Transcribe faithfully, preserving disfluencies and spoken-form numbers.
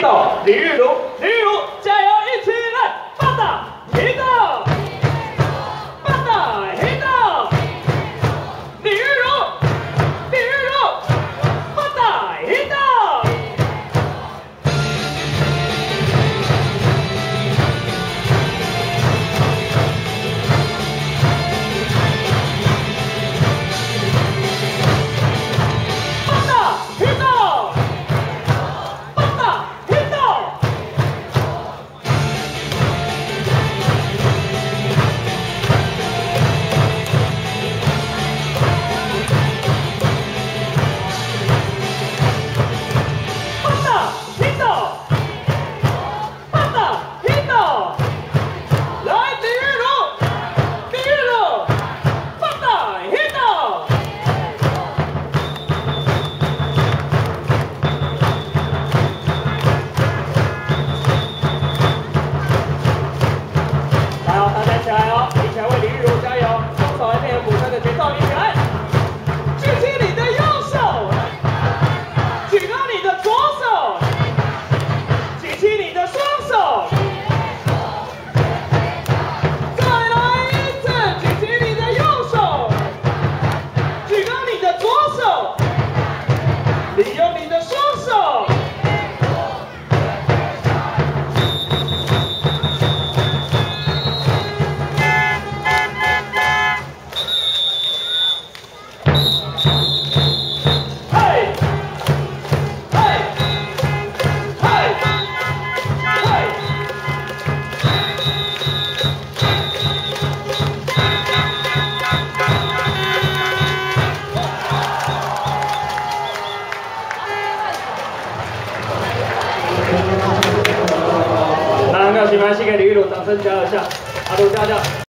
李玉茹，李玉茹，加油！一起来，放大，黑道，放大，黑道，李玉茹，李玉茹，放大，黑道。放大，黑道，放大，黑道。 利用你的双手，嘿，嘿，嘿，嘿。 那很高兴，把膝盖李玉茹掌声加油一下，阿杜加油！